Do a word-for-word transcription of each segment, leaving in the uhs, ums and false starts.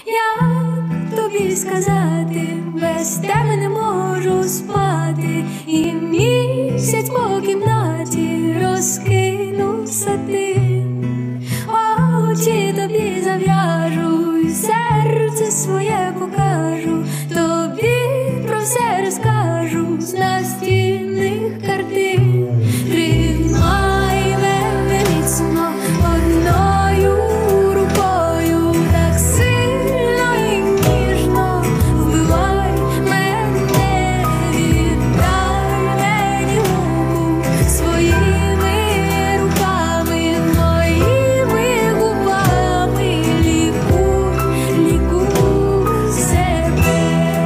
Як тобі сказати, без тебе не можу спати, і місяць по кімнаті розкинувся ти. Очі тобі зав'яжу, і серце своє покажу, тобі про все розкажу з настінних картин. Тримай мене міцно одною рукою, так сильно і ніжно вбивай мене, віддай мені муку своїми руками, моїми губами, лікуй, лікуй себе.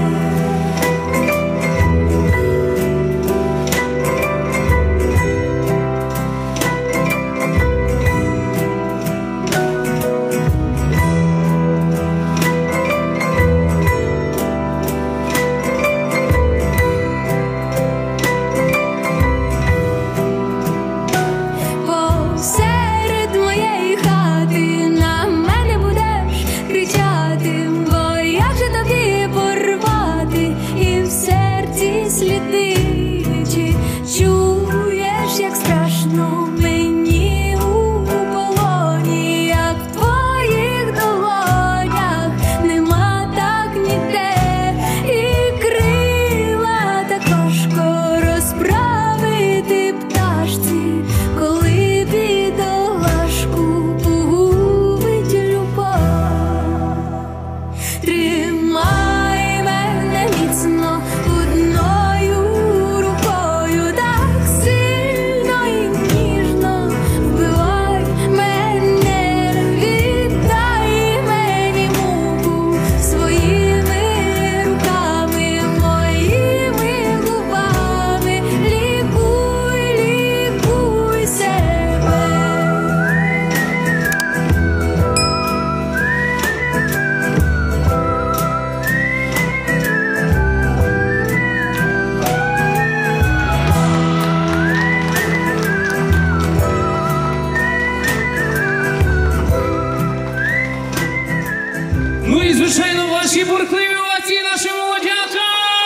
Посеред моєї хати на мене будеш кричати, бо як же тобі порвати і в серці сліди? Чи чуєш, як страшно мені у полоні, як в твоїх долонях нема так ніде, і крила також розправити пташці, коли бідолашку погубить любов. Тримай мене міцно одною рукою, так сильно і ніжно вбивай мене, віддай мені муку своїми руками, моїми губами, лікуй, лікуй себе. Ну і, звичайно, ваші бурхливі овації нашим молодятам!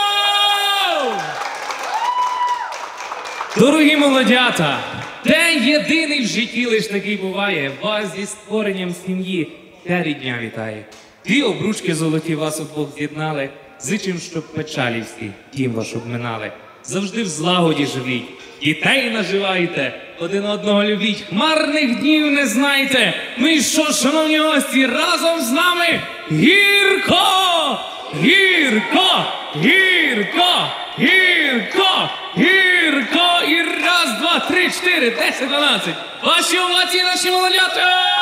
Дорогі молодята, день єдиний в житті лиш такий буває. Вас зі створенням сім'ї вся рідня вітає. Дві обручки золоті вас удвох з'єднали. Зичим, щоб печалі всі дім ваш обминали. Завжди в злагоді живіть, дітей наживайте, один одного любіть, хмарних днів не знайте. Ну і що, шановні гості, разом з нами гірко, гірко, гірко, гірко, гірко. І раз, два, три, чотири, десять, дванадцять. Ваші овації, наші молодята!